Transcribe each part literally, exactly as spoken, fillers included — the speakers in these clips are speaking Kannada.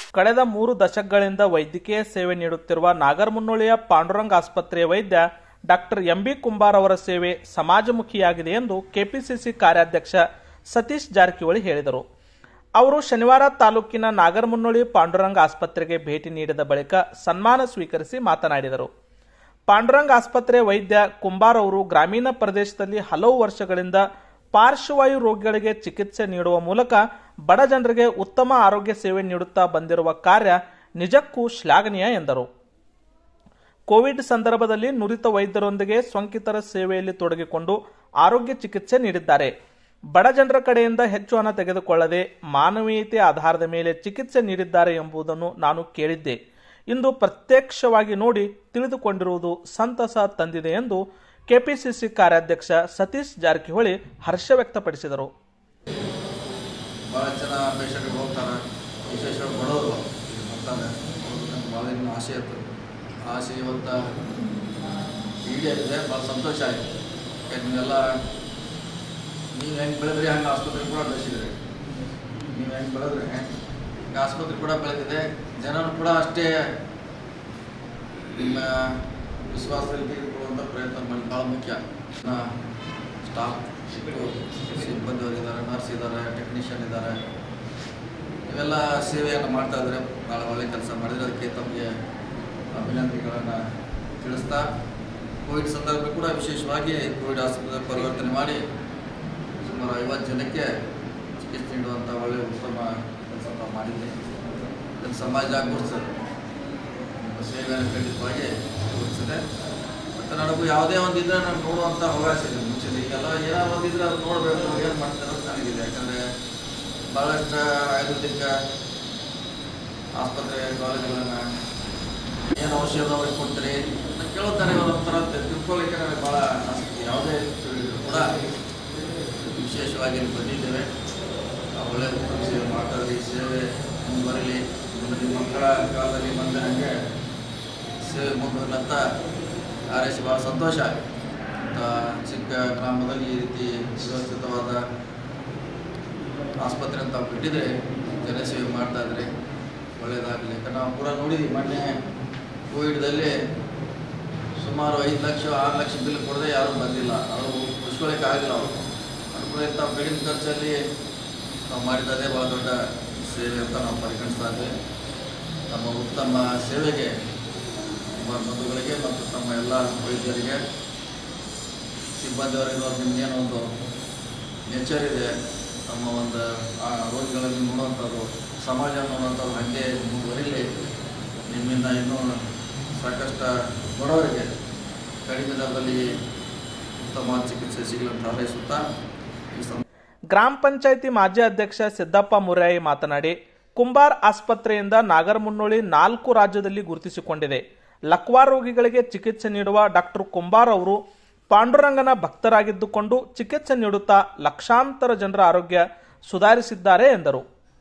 ಕಳೆದ ಮೂರು ದಶಕಗಳಿಂದ ವೈದ್ಯಕೀಯ ಸೇವೆ ನೀಡುತ್ತಿರುವ ನಾಗರಮುನ್ನೋಳಿಯ ಪಾಂಡುರಂಗ ಆಸ್ಪತ್ರೆಯ ವೈದ್ಯ ಡಾಕ್ಟರ್ ಎಂಬಿ ಕುಂಬಾರ್ ಅವರ ಸೇವೆ ಸಮಾಜಮುಖಿಯಾಗಿದೆ ಎಂದು ಕೆಪಿಸಿಸಿ ಕಾರ್ಯಾಧ್ಯಕ್ಷ ಸತೀಶ್ ಜಾರಕಿಹೊಳಿ ಹೇಳಿದರು. ಅವರು ಶನಿವಾರ ತಾಲೂಕಿನ ನಾಗರಮುನ್ನೋಳಿ ಪಾಂಡುರಂಗ ಆಸ್ಪತ್ರೆಗೆ ಭೇಟಿ ನೀಡಿದ ಬಳಿಕ ಸನ್ಮಾನ ಸ್ವೀಕರಿಸಿ ಮಾತನಾಡಿದರು. ಪಾಂಡುರಂಗ ಆಸ್ಪತ್ರೆ ವೈದ್ಯ ಕುಂಬಾರ್ ಅವರು ಗ್ರಾಮೀಣ ಪ್ರದೇಶದಲ್ಲಿ ಹಲವು ವರ್ಷಗಳಿಂದ ಪಾರ್ಶ್ವವಾಯು ರೋಗಿಗಳಿಗೆ ಚಿಕಿತ್ಸೆ ನೀಡುವ ಮೂಲಕ ಬಡ ಜನರಿಗೆ ಉತ್ತಮ ಆರೋಗ್ಯ ಸೇವೆ ನೀಡುತ್ತಾ ಬಂದಿರುವ ಕಾರ್ಯ ನಿಜಕ್ಕೂ ಶ್ಲಾಘನೀಯ ಎಂದರು. ಕೋವಿಡ್ ಸಂದರ್ಭದಲ್ಲಿ ನುರಿತ ವೈದ್ಯರೊಂದಿಗೆ ಸೋಂಕಿತರ ಸೇವೆಯಲ್ಲಿ ತೊಡಗಿಕೊಂಡು ಆರೋಗ್ಯ ಚಿಕಿತ್ಸೆ ನೀಡಿದ್ದಾರೆ. ಬಡ ಜನರ ಕಡೆಯಿಂದ ಹೆಚ್ಚು ಹಣ ತೆಗೆದುಕೊಳ್ಳದೆ ಮಾನವೀಯತೆ ಆಧಾರದ ಮೇಲೆ ಚಿಕಿತ್ಸೆ ನೀಡಿದ್ದಾರೆ ಎಂಬುದನ್ನು ನಾನು ಕೇಳಿದ್ದೆ. ಇಂದು ಪ್ರತ್ಯಕ್ಷವಾಗಿ ನೋಡಿ ತಿಳಿದುಕೊಂಡಿರುವುದು ಸಂತಸ ತಂದಿದೆ ಎಂದು ಕೆಪಿಸಿಸಿ ಕಾರ್ಯಾಧ್ಯಕ್ಷ ಸತೀಶ್ ಜಾರಕಿಹೊಳಿ ಹರ್ಷ ವ್ಯಕ್ತಪಡಿಸಿದರು. ಭಾಳ ಜನ ಪೇಷಂಟ್ಗೆ ಹೋಗ್ತಾರೆ, ವಿಶೇಷವಾಗಿ ಬಡವರು ಬರ್ತಾರೆ, ಭಾಳ ದಿನ ಆಸೆ ಇತ್ತು. ಆಸೆ ಇವತ್ತು ಈಡೇರಿದೆ, ಭಾಳ ಸಂತೋಷ ಆಯಿತು. ನೀವೆಲ್ಲ ನೀವು ಹೆಂಗೆ ಬೆಳೆದ್ರಿ ಹಂಗೆ ಆಸ್ಪತ್ರೆ ಕೂಡ ಬೆಳೆಸಿದ್ರಿ. ನೀವು ಹೆಂಗೆ ಬೆಳೆದ್ರಿ ಹಂಗೆ ಆಸ್ಪತ್ರೆ ಕೂಡ ಬೆಳೆದಿದೆ. ಜನರು ಕೂಡ ಅಷ್ಟೇ ನಿಮ್ಮ ವಿಶ್ವಾಸದಲ್ಲಿ ತೆಗೆದುಕೊಳ್ಳುವಂಥ ಪ್ರಯತ್ನ ಮಾಡಿ ಭಾಳ ಮುಖ್ಯ. ಸ್ಟಾಫ್ ಸಿಬ್ಬಂದಿಯವರಿದ್ದಾರೆ, ನರ್ಸ್ ಇದ್ದಾರೆ, ಟೆಕ್ನಿಷಿಯನ್ ಇದ್ದಾರೆ, ಇವೆಲ್ಲ ಸೇವೆಯನ್ನು ಮಾಡ್ತಾ ಇದ್ದಾರೆ. ಭಾಳ ಒಳ್ಳೆಯ ಕೆಲಸ ಮಾಡಿದರೆ ಅದಕ್ಕೆ ತಮಗೆ ಅಭಿನಂದನೆಗಳನ್ನು ತಿಳಿಸ್ತಾ, ಕೋವಿಡ್ ಸಂದರ್ಭ ಕೂಡ ವಿಶೇಷವಾಗಿ ಕೋವಿಡ್ ಆಸ್ಪತ್ರೆ ಪರಿವರ್ತನೆ ಮಾಡಿ ಸುಮಾರು ಐವತ್ತು ಜನಕ್ಕೆ ಚಿಕಿತ್ಸೆ ನೀಡುವಂಥ ಒಳ್ಳೆಯ ಉತ್ತಮ ಕೆಲಸ ನಾವು ಮಾಡಿದ್ದೆ. ಇದನ್ನು ಸಮಾಜ ಜಾಗೃತಿಸೋದು ಸೇವೆಯನ್ನು ಖಂಡಿತವಾಗಿ ಗುರುತಿಸಿದೆ. ಮತ್ತು ನನಗೂ ಯಾವುದೇ ಒಂದು ಇದ್ದರೆ ನಾನು ನೋಡುವಂಥ ಅವಕಾಶ ಇದೆ. ಮುಂಚೆ ಈಗೆಲ್ಲ ಏನಾದ್ರು ಒಂದಿದ್ರೆ ಅದು ನೋಡಬೇಕು, ಏನು ಮಾಡ್ತಾರೆ ಅಂತ ನನಗಿದೆ. ಯಾಕಂದರೆ ಭಾಳಷ್ಟು ಆಯುರ್ವೇದಿಕ ಆಸ್ಪತ್ರೆ ಕಾಲೇಜುಗಳನ್ನು ಏನು ಔಷಧ ಅವ್ರಿಗೆ ಕೊಡ್ತೀರಿ ನಾನು ಕೇಳುತ್ತಾರೆ. ಒಂಥರ ತಿಳ್ಕೊಳ್ಳಿಕ್ಕೆ ನನಗೆ ಭಾಳ ಆಸಕ್ತಿ. ಯಾವುದೇ ತಿಳಿದ್ರು ಕೂಡ ವಿಶೇಷವಾಗಿ ಬಂದಿದ್ದೇವೆ. ಒಳ್ಳೆಯ ಉತ್ತಮ ಸೇವೆ ಮಾಡ್ತಾರೆ. ಈ ಸೇವೆ ಮುಂದುವರಲಿ. ನಿಮ್ಮ ಮಕ್ಕಳ ಕಾಲದಲ್ಲಿ ಬಂದ ನನಗೆ ಸೇವೆ ಮುಂದುವರಿಲಂತ ಹಾರೈಸಿ ಭಾಳ ಸಂತೋಷ. ಚಿಕ್ಕ ಗ್ರಾಮದಲ್ಲಿ ಈ ರೀತಿ ವ್ಯವಸ್ಥಿತವಾದ ಆಸ್ಪತ್ರೆ ಅಂತ ಬಿಟ್ಟಿದ್ರೆ ಜನಸೇವೆ ಮಾಡ್ತಾ ಇದ್ರೆ ಒಳ್ಳೆಯದಾಗಲಿ. ಯಾಕಂದ್ರೆ ನಾವು ಕೂಡ ನೋಡಿದ್ವಿ, ಮೊನ್ನೆ ಕೋವಿಡ್ದಲ್ಲಿ ಸುಮಾರು ಐದು ಲಕ್ಷ ಆರು ಲಕ್ಷ ಬಿಲ್ ಕೊಡದೆ ಯಾರೂ ಬಂದಿಲ್ಲ. ಅವರು ಉಳಿಸ್ಕೊಳ್ಳೋಕೆ ಆಗಿಲ್ಲ. ಅವರು ಅನುಕೂಲಿತ ಕಡಿಮೆ ಖರ್ಚಲ್ಲಿ ನಾವು ಮಾಡಿದ್ದದೇ ಭಾಳ ದೊಡ್ಡ ಸೇವೆ ಅಂತ ನಾವು ಪರಿಗಣಿಸ್ತಾ ಇದ್ವಿ. ನಮ್ಮ ಉತ್ತಮ ಸೇವೆಗೆ ನಮ್ಮ ಬಂಧುಗಳಿಗೆ ಮತ್ತು ತಮ್ಮ ಎಲ್ಲ ವೈದ್ಯರಿಗೆ, ಸಿಬ್ಬಂದಿಯವರಿಗೆ ನಿಮಗೇನೋ ಒಂದು ನೇಚರ್ ಇದೆ. ನಮ್ಮ ಒಂದು ಆ ರೋಗಿಗಳಲ್ಲಿ ನೋಡುವಂಥದ್ದು, ಸಮಾಜ ನೋಡುವಂಥದ್ದು ಹಾಗೆ ಮುಂದುವರಿಲಿ. ನಿಮ್ಮಿಂದ ಇನ್ನೂ ಸಾಕಷ್ಟು ಬಡವರಿಗೆ ಕಡಿಮೆ ದರದಲ್ಲಿ ಉತ್ತಮ ಚಿಕಿತ್ಸೆ ಸಿಗಲಂತ ಹಾರೈಸುತ್ತಾ ಗ್ರಾಮ ಪಂಚಾಯಿತಿ ಮಾಜಿ ಅಧ್ಯಕ್ಷ ಸಿದ್ದಪ್ಪ ಮುರಾಯಿ ಮಾತನಾಡಿ, ಕುಂಬಾರ್ ಆಸ್ಪತ್ರೆಯಿಂದ ನಾಗರಮುನ್ನೋಳಿ ನಾಲ್ಕು ರಾಜ್ಯದಲ್ಲಿ ಗುರುತಿಸಿಕೊಂಡಿದೆ. ಲಕ್ವಾ ರೋಗಿಗಳಿಗೆ ಚಿಕಿತ್ಸೆ ನೀಡುವ ಡಾಕ್ಟರ್ ಕುಂಬಾರ್ ಅವರು ಪಾಂಡುರಂಗನ ಭಕ್ತರಾಗಿದ್ದುಕೊಂಡು ಚಿಕಿತ್ಸೆ ನೀಡುತ್ತಾ ಲಕ್ಷಾಂತರ ಜನರ ಆರೋಗ್ಯ ಸುಧಾರಿಸಿದ್ದಾರೆ ಎಂದರು.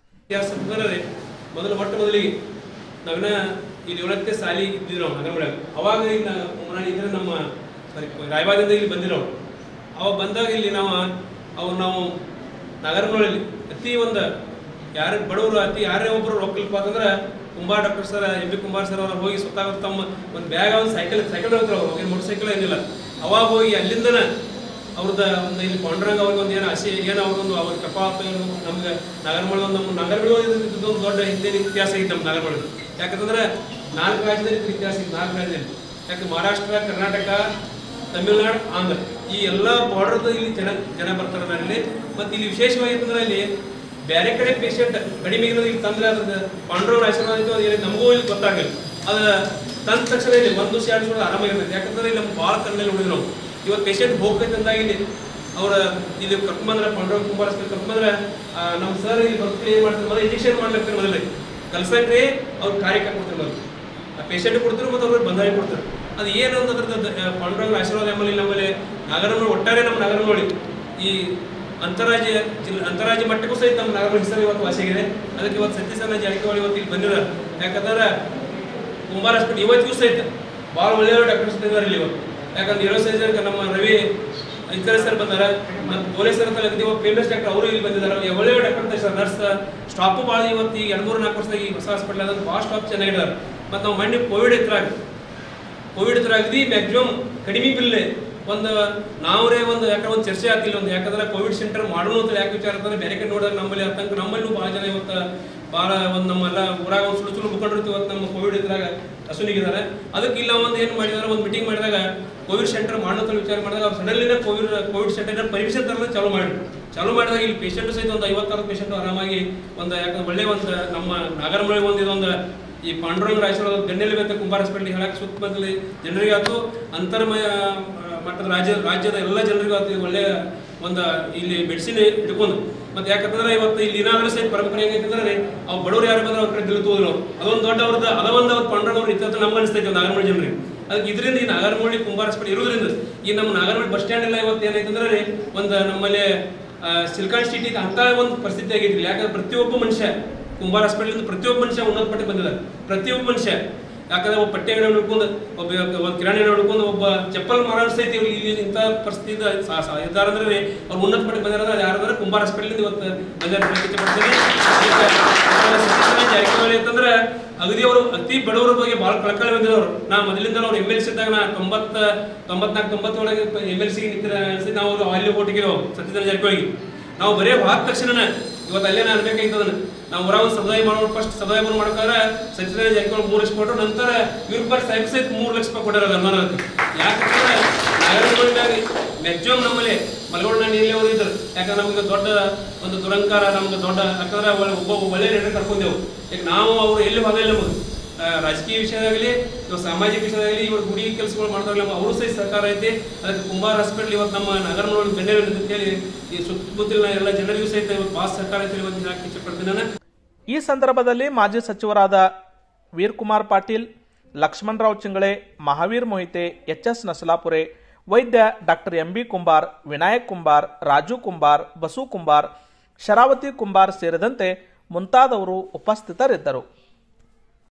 ಮೊದಲು ಮೊಟ್ಟ ಮೊದಲಿಗೆ ನಾವಿನ ಇಲ್ಲಿ ಏಳತ್ತೆ ಸಾಲಿ ಇದ್ದಿದ್ರು ನಾವು ನಗರೊಳಗೆ. ಅವಾಗ ಇದ್ರೆ ನಮ್ಮ ಸಾರಿ ರಾಯಬಾಗದಿಂದ ಇಲ್ಲಿ ಬಂದಿರೋರು. ಅವಾಗ ಬಂದಾಗ ಇಲ್ಲಿ ನಾವು ಅವು ನಾವು ನಗರಗಳಲ್ಲಿ ಅತಿ ಒಂದು ಯಾರು ಬಡವರು ಅತಿ ಯಾರೇ ಒಬ್ಬರು ರೊಕ್ಕಲ್ಪ ಅಂತಂದ್ರೆ Kumbar doctor sir M B Kumbar sir ಅವ್ರು ಹೋಗಿ ಸ್ವತಃ ತಮ್ಮ ಒಂದು ಬ್ಯಾಗ್ ಒಂದು ಸೈಕಲ್ ಸೈಕಲ್ ಹೋಗ್ತಾರೆ. ಅವ್ರು ಹೋಗಿ ಮೋಟರ್ ಸೈಕಲ್ ಏನಿಲ್ಲ. ಅವಾಗ ಹೋಗಿ ಅಲ್ಲಿಂದನ ಅವ್ರದ್ದು ಒಂದು ಇಲ್ಲಿ ಪಾಂಡುರಂಗ ಅವ್ರಿಗೆ ಒಂದು ಏನು ಆಸೆ ಏನು ಅವ್ರಿಗೊಂದು ಅವ್ರ ಕಪ ನಮ್ಗೆ ನಗರಮಳ ಒಂದು ನಮ್ಮ ನಗರಗಳು ದೊಡ್ಡ ಹಿಂದೆ ಇತಿಹಾಸ ಐತೆ ನಮ್ಮ ನಗರಗಳು. ಯಾಕಂತಂದ್ರೆ ನಾಲ್ಕು ರಾಜ್ಯದಲ್ಲಿ ಇತಿಹಾಸ ಐತೆ. ನಾಲ್ಕು ರಾಜ್ಯದಲ್ಲಿ ಯಾಕೆ ಮಹಾರಾಷ್ಟ್ರ, ಕರ್ನಾಟಕ, ತಮಿಳುನಾಡು, ಆಂಧ್ರ ಈ ಎಲ್ಲ ಬಾರ್ಡರ್ದು ಇಲ್ಲಿ ಜನ ಜನ ಬರ್ತಾರೆ ಅಲ್ಲಿ. ಮತ್ತು ಇಲ್ಲಿ ವಿಶೇಷವಾಗಿ ಅಂತಂದ್ರೆ ಇಲ್ಲಿ ಬೇರೆ ಕಡೆ ಪೇಷಂಟ್ ಕಡಿಮೆ ಇರೋದು ಇಲ್ಲಿ ತಂದ್ರೆ ಅದ್ರದ್ದು ಪಾಂಡುರಂಗ ಆಶೀರ್ವಾದ ಇತ್ತು. ನಮಗೂ ಇಲ್ಲಿ ಗೊತ್ತಾಗಲ್ಲ. ಅದು ತಂದ ತಕ್ಷಣ ಇಲ್ಲಿ ಒಂದು ದಿವಸ ಎರಡು ದಿವಸ ಆರಾಮಾಗಿರ್ತೈತೆ. ಯಾಕಂದ್ರೆ ಇಲ್ಲಿ ನಮ್ಗೆ ಭಾಳ ಕಣ್ಣಲ್ಲಿ ಉಳಿದ್ರು ನಾವು. ಇವತ್ತು ಪೇಷಂಟ್ ಹೋಗ್ತೈತೆ ಅಂದಾಗ ಇಲ್ಲಿ ಅವ್ರ ಇಲ್ಲಿ ಕರ್ಕೊಂಬಂದ್ರೆ ಪಾಂಡುರಂಗ ಕುಂಬಾರ್ ಕರ್ಕೊಂಬಂದ್ರೆ ನಮ್ಮ ಸರ್ ಇಲ್ಲಿ ಬರ್ತೀವಿ ಏನು ಮಾಡ್ತಾರೆ, ಮೊದಲು ಇಂಜೆಕ್ಷನ್ ಮಾಡ್ಲಿಕ್ಕೆ ಮೊದಲೇ ಕಲ್ಸಕ್ಕೆ ಅವ್ರು ಕಾರ್ಯಕ್ಕೆ ಕೊಡ್ತಾರೆ. ಮೊದಲು ಆ ಪೇಷಂಟ್ ಕೊಡ್ತಾರೆ ಮತ್ತು ಅವ್ರಿಗೆ ಬಂದಾಗಿ ಕೊಡ್ತಾರೆ. ಅದು ಏನು ಅಂತಂದ್ರೆ ಪಾಂಡುರಂಗ ಆಶೀರ್ವಾದ ನಮ್ಮಲ್ಲಿ ನಮ್ಮಲ್ಲಿ ನಗರಗಳು ಒಟ್ಟಾರೆ ನಮ್ಮ ನಗರ ನೋಡಿ ಈ ಅಂತಾರಾಜ್ಯ ಜಿಲ್ಲೆ ಅಂತಾರಾಜ್ಯ ಮಟ್ಟಕ್ಕೂ ಸಹಿತ ನಮ್ಮ ನಗರ ಹೆಸರು ಇವತ್ತು ವಾಸಿಯಾಗಿದೆ. ಅದಕ್ಕೆ ಇವತ್ತು ಸತ್ಯಸನ್ನ ಜಾರಕಿಹೊಳಿ ಇವತ್ತು ಇಲ್ಲಿ ಬಂದಿದ್ದಾರೆ. ಯಾಕಂದ್ರೆ ಕುಂಬಾರ್ ಹಾಸ್ಪಿಟಲ್ ಇವತ್ತಿಗೂ ಸಹಿತ ಭಾಳ ಒಳ್ಳೆಯವರು ಡಾಕ್ಟರ್ಸ್ ಇದ್ದಾರೆ ಇಲ್ಲಿ ಇವತ್ತು. ಯಾಕಂದ್ರೆ ಇರೋ ಸಹಿತ ನಮ್ಮ ರವಿ ಇತರ ಸರ್ ಬಂದಾರ, ಮತ್ತು ಪೊಲೀಸರ ಅಗದಿ ಫೇಮಸ್ ಡಾಕ್ಟರ್ ಅವರು ಇಲ್ಲಿ ಬಂದಿದ್ದಾರೆ. ಒಳ್ಳೆ ಡಾಕ್ಟರ್ ಸರ್, ನರ್ಸ್ ಸ್ಟಾಫು ಭಾಳ ಇವತ್ತು ಈಗ ಎರಡು ಮೂರು ನಾಲ್ಕು ವರ್ಷದಾಗ ಈ ಹೊಸ ಹಾಸ್ಪಿಟಲ್ ಅದಂತ ಭಾಳ ಸ್ಟಾಫ್ ಚೆನ್ನಾಗಿದ್ದಾರೆ. ಮತ್ತು ನಾವು ಮಣ್ಣಿ ಕೋವಿಡ್ ಇದ್ರಾಗ ಕೋವಿಡ್ ಇದ್ರಾಗದಿ ಮ್ಯಾಕ್ಸಿಮಮ್ ಕಡಿಮೆ ಬಿಲ್ ಒಂದು ನಾವೇ ಒಂದು ಯಾಕಂದ್ರೆ ಒಂದು ಚರ್ಚೆ ಆಗ್ತಿಲ್ಲ ಒಂದು, ಯಾಕಂದ್ರೆ ಕೋವಿಡ್ ಸೆಂಟರ್ ಮಾಡೋಣ ಅಂತ ಯಾಕೆ ವಿಚಾರ ಅಂತಂದ್ರೆ ಬೇರೆ ಕಡೆ ನೋಡಿದಾಗ ನಮ್ಮಲ್ಲಿ ಅಂತಂಕ ನಮ್ಮಲ್ಲೂ ಭಾಳ ಜನ ಇವತ್ತು ಭಾಳ ಒಂದು ನಮ್ಮೆಲ್ಲ ಊರಾಗ ಒಂದು ಸುಳು ಸುಳು ಮುಖಂಡರು ಇವತ್ತು ನಮ್ಮ ಕೋವಿಡ್ ಇದ್ರಾಗ ಹಸುನಿಗಿದ್ದಾರೆ. ಅದಕ್ಕೆ ಇಲ್ಲ ಒಂದು ಏನು ಮಾಡಿದಾರೆ, ಒಂದು ಮೀಟಿಂಗ್ ಮಾಡಿದಾಗ ಕೋವಿಡ್ ಸೆಂಟರ್ ಮಾಡೋ ವಿಚಾರ ಮಾಡಿದಾಗ ಅವ್ರು ಸಡನ್ಲಿನ ಕೋವಿಡ್ ಕೋವಿಡ್ ಸೆಂಟರ್ ಪರ್ಮಿಷನ್ ತರೋದು ಚಾಲೂ ಮಾಡಿ ಚಾಲೂ ಮಾಡಿದಾಗ ಇಲ್ಲಿ ಪೇಷಂಟ್ ಸಹಿತ ಒಂದು ಐವತ್ತಾರು ಪೇಷಂಟ್ ಆರಾಮಾಗಿ ಒಂದು ಯಾಕಂದ್ರೆ ಒಳ್ಳೆ ಒಂದು ನಮ್ಮ ನಾಗರಮೊಳೆ ಒಂದು ಇದೊಂದು ಈ ಪಾಂಡುರಂಗ ರಾಯಚೂರು ಗಣ್ಯಲ್ಲಿ ಬೇಕ ಕುಂಬಾರ ಹಾಸ್ಪಿಟಲ್ ಹೇಳಕ್ಕೆ ಸುತ್ತಮುತ್ತಲ ಜನರಿಗೆ ಆಯ್ತು, ಅಂತರ್ಮಯ ಮಟ್ಟದ ರಾಜ್ಯ ರಾಜ್ಯದ ಎಲ್ಲ ಜನರಿಗೂ ಆಯ್ತು ಒಳ್ಳೆಯ ಒಂದು ಇಲ್ಲಿ ಮೆಡಿಸಿನ್ ಹಿಡ್ಕೊಂಡು. ಮತ್ತೆ ಯಾಕಂದ್ರೆ ಇವತ್ತು ಇಲ್ಲಿ ಏನಾದ್ರೂ ಸಹಿತ ಪರಂಪರೆ ಹೆಂಗೈತಂದ್ರೆ ಅವ್ರು ಬಡವರು ಯಾರು ಬಂದ್ರೆ ಅವ್ರ ಕಡೆ ನಿಲ್ತೋದ್ರು, ಅದೊಂದು ದೊಡ್ಡ ಅವ್ರದ್ದು ಅದೊಂದು ಅವ್ರು ಪಾಂಡುರಂಗ ಅವ್ರು ಇತ್ತ ನಮ್ಗೆ ಅನಿಸ್ತೈತೆ ನಾಗರಮೊಳೆ ಜನರಿಗೆ. ಅದಕ್ಕೆ ಇದರಿಂದ ಈ ನಾಗರಮೊಳೆ ಕುಂಬಾರ ಹಾಸ್ಪಿಟಲ್ ಇರೋದ್ರಿಂದ ಈ ನಮ್ಮ ನಾಗರಮೊಳೆ ಬಸ್ ಸ್ಟ್ಯಾಂಡ್ ಎಲ್ಲ ಇವತ್ತು ಏನಾಯ್ತಂದ್ರೆ ಒಂದು ನಮ್ಮಲ್ಲಿ ಸಿಲ್ಕಾನ್ ಸಿಟಿ ಅಂತ ಒಂದು ಪರಿಸ್ಥಿತಿ ಆಗೈತಿ. ಯಾಕಂದ್ರೆ ಪ್ರತಿಯೊಬ್ಬ ಮನುಷ್ಯ ಕುಂಬಾರ ಹಾಸ್ಪಿಟಲ್ ಪ್ರತಿಯೊಬ್ಬ ಮನುಷ್ಯ ಉನ್ನತ ಮಟ್ಟಿಗೆ ಬಂದಿದ್ದಾರೆ. ಪ್ರತಿಯೊಬ್ಬ ಮನುಷ್ಯ ಯಾಕಂದ್ರೆ ಒಬ್ಬ ಪಟ್ಟೆ ಅಂಗಡಿ ನೋಡ್ಕೊಂಡು ಒಬ್ಬ ಒಂದು ಕಿರಾಣಿ ನೋಡ್ಕೊಂಡು ಒಬ್ಬ ಚಪ್ಪಲ್ ಮಾರಾಟ ಸಹಿತ ಇಲ್ಲಿ ಇಂಥ ಪರಿಸ್ಥಿತಿ ಇದ್ದಾರೆ ಅಂದ್ರೆ ಅವ್ರು ಉನ್ನತ ಮಟ್ಟಿಗೆ ಬಂದಿರೋದ್ರೆ ಯಾರಾದ್ರೆ ಕುಂಬಾರ ಹಾಸ್ಪಿಟಲ್ ಇವತ್ತು ಬಂದಿರ್ತೀನಿ. ಜಾರಕಿಹೊಳಿ ಅಂತಂದ್ರೆ ಅಗದಿ ಅವರು ಅತಿ ಬಡವರ ಬಗ್ಗೆ ಭಾಳ ಕಳಕಳಿ ಬಂದಿರೋರು. ನಾ ಮೊದಲಿಂದ ಅವ್ರು ಎಮ್ ಎಲ್ ಸಿ ಇದ್ದಾಗ ನಾ ತೊಂಬತ್ತ ತೊಂಬತ್ನಾಲ್ಕು ತೊಂಬತ್ತೊಳಗೆ ಎಮ್ ಎಲ್ ಸಿಗೆ ನಿಂತಿರ ನಾವು ಅಲ್ಲಿ ಓಟಿಗೆ ಸತ್ಯೇಂದ್ರ ಜಾರಕಿಹೊಳಿಗೆ ನಾವು ಬರೀ ಹೋದ ತಕ್ಷಣ ಇವತ್ತು ಅಲ್ಲೇ ನಾನು ಅನ್ಬೇಕಾಗಿತ್ತು. ನಾವು ಊರ ಒಂದು ಸಮುದಾಯ ಮಾಡೋ ಫಸ್ಟ್ ಸಮುದಾಯ ಮಾಡ್ಬೇಕಾದ್ರೆ ಸತ್ಯೇಂದ್ರ ಜಾರಕಿಹೊಳಿ ಮೂರು ಲಕ್ಷ ಕೊಟ್ಟರು, ನಂತರ ಇವ್ರ ಸಾಹೇಬ್ ಸಹಿತ ಮೂರು ಲಕ್ಷ ರೂಪಾಯಿ ಕೊಟ್ಟಾರ ಅನುದಾನಕ್ಕೆ. ಯಾಕಂದ್ರೆ ನಾಗರಮೊಳೆದಾಗ ಮ್ಯಾಕ್ಸಿಮಮ್ ನಮ್ಮಲ್ಲಿ ಮಲಗೋಡ ನೀಲಿ ಅವರು ಇದ್ರು. ಯಾಕಂದ್ರೆ ನಮ್ಗೆ ದೊಡ್ಡ ಒಂದು ದುರಂಕಾರ ನಮ್ಗೆ ದೊಡ್ಡ ಯಾಕಂದ್ರೆ ಒಬ್ಬ ಒಳ್ಳೆ ಲೀಡರ್ ಕರ್ಕೊಂಡೆವು. ಈಗ ನಾವು ಅವರು ಎಲ್ಲಿ ಹೋಗಲಿಲ್ಲ ನಮಗೆ ರಾಜಕೀಯ ವಿಷಯದಾಗಲಿ ಇವಾಗ ಸಾಮಾಜಿಕ ವಿಷಯದಾಗಲಿ ಇವಾಗ ಗುಡಿ ಕೆಲಸಗಳು ಮಾಡಿದಾಗಲಿ ಅವರು ಸಹಿತ ಸರ್ಕಾರ ಐತಿ. ಅದಕ್ಕೆ ಕುಂಬಾರ ಹಾಸ್ಪಿಟಲ್ ಇವತ್ತು ನಮ್ಮ ನಾಗರಮೊಳೆ ಗಣ್ಯರು ಅಂತೇಳಿ ಈ ಸುತ್ತಮುತ್ತಲಿನ ಎಲ್ಲ ಜನರಿಗೂ ಸಹಿತ ಇವತ್ತು ಭಾಳ ಸರ್ಕಾರ ಐತಿ ಇವತ್ತು ಹೇಳಕ್ಕೆ ಇಷ್ಟಪಡ್ತೀನಿ ನಾನು. ಈ ಸಂದರ್ಭದಲ್ಲಿ ಮಾಜಿ ಸಚಿವರಾದ ವೀರಕುಮಾರ್ ಪಾಟೀಲ್, ಲಕ್ಷ್ಮಣರಾವ್ ಚಿಂಗಳೆ, ಮಹಾವೀರ್ ಮೊಹಿತೆ, ಎಚ್ ಎಸ್ ನಸಲಾಪುರೆ, ವೈದ್ಯ doctor M B Kumbar, Vinayak Kumbar, Raju Kumbar, Basu Kumbar, Sharavati Kumbar ಸೇರಿದಂತೆ ಮುಂತಾದವರು ಉಪಸ್ಥಿತರಿದ್ದರು.